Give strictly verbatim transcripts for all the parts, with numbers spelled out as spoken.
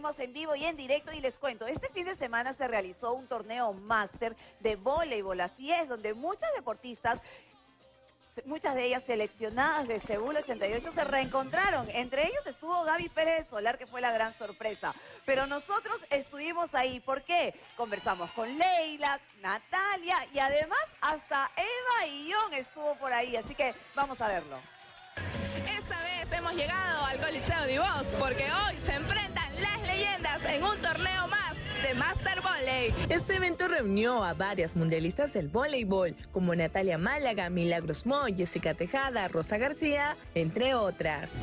seguimos en vivo y en directo y les cuento, este fin de semana se realizó un torneo máster de voleibol, así es, donde muchas deportistas, muchas de ellas seleccionadas de Seúl ochenta y ocho se reencontraron. Entre ellos estuvo Gaby Pérez Solar, que fue la gran sorpresa. Pero nosotros estuvimos ahí. ¿Por qué? Conversamos con Leila, Natalia y además hasta Eva y John estuvo por ahí. Así que vamos a verlo. Esta vez hemos llegado al Coliseo Divos porque hoy se enfrentan las leyendas en un torneo más de Master Volley. Este evento reunió a varias mundialistas del voleibol, como Natalia Málaga, Milagros Moy, Jessica Tejada, Rosa García, entre otras.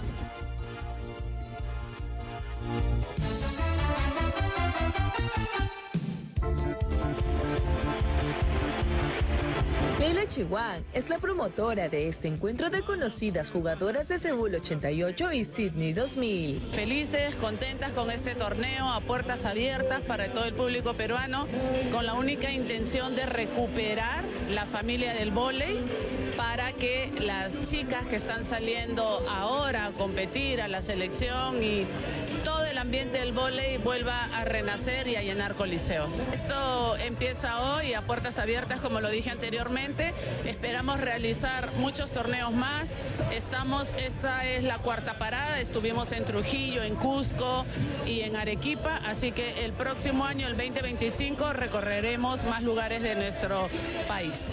Leila Chihuán es la promotora de este encuentro de conocidas jugadoras de Seúl ochenta y ocho y Sydney dos mil. Felices, contentas con este torneo a puertas abiertas para todo el público peruano, con la única intención de recuperar la familia del vóley para que las chicas que están saliendo ahora a competir a la selección y todo el ambiente del vóley vuelva a renacer y a llenar coliseos. Esto empieza hoy a puertas abiertas, como lo dije anteriormente. Esperamos realizar muchos torneos más. Estamos, esta es la cuarta parada. Estuvimos en Trujillo, en Cusco y en Arequipa. Así que el próximo año, el veinte veinticinco, recorreremos más lugares de nuestro país.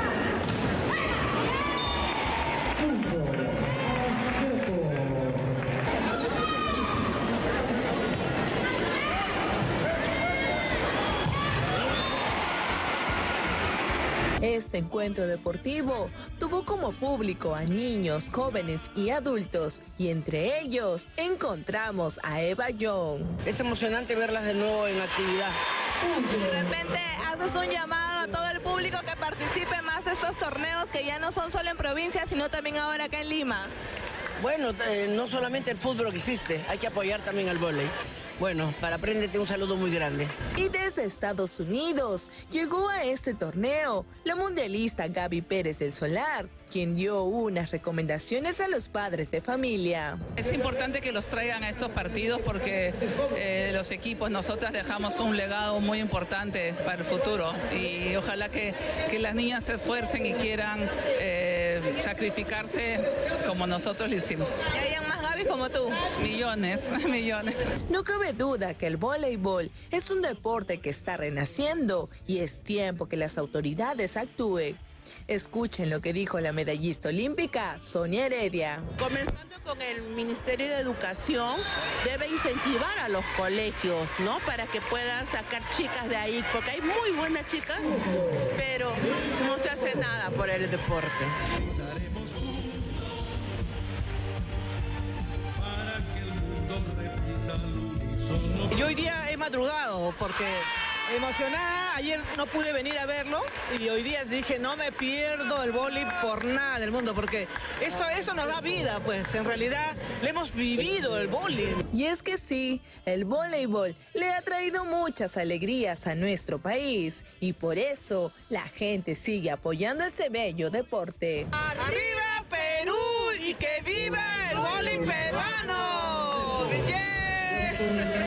Este encuentro deportivo tuvo como público a niños, jóvenes y adultos, y entre ellos encontramos a Eva Young. Es emocionante verlas de nuevo en actividad. De repente haces un llamado a todo el público que participe más de estos torneos que ya no son solo en provincia, sino también ahora acá en Lima. Bueno, eh, no solamente el fútbol que existe, hay que apoyar también al vóley. Bueno, para Préndete un saludo muy grande. Y desde Estados Unidos llegó a este torneo la mundialista Gaby Pérez del Solar, quien dio unas recomendaciones a los padres de familia. Es importante que los traigan a estos partidos porque eh, los equipos, nosotras dejamos un legado muy importante para el futuro y ojalá que, que las niñas se esfuercen y quieran eh, sacrificarse como nosotros lo hicimos. Que hayan más Gaby como tú. Millones, millones. No cabe duda que el voleibol es un deporte que está renaciendo y es tiempo que las autoridades actúen. Escuchen lo que dijo la medallista olímpica Sonia Heredia. Comenzando con el Ministerio de Educación, debe incentivar a los colegios, ¿no? Para que puedan sacar chicas de ahí, porque hay muy buenas chicas, pero no se hace nada por el deporte. Yo hoy día he madrugado porque emocionada, ayer no pude venir a verlo y hoy día dije no me pierdo el vóley por nada del mundo porque esto, esto nos da vida, pues en realidad le hemos vivido el vóley. Y es que sí, el voleibol le ha traído muchas alegrías a nuestro país y por eso la gente sigue apoyando este bello deporte. ¡Arriba Perú y que viva el vóley peruano!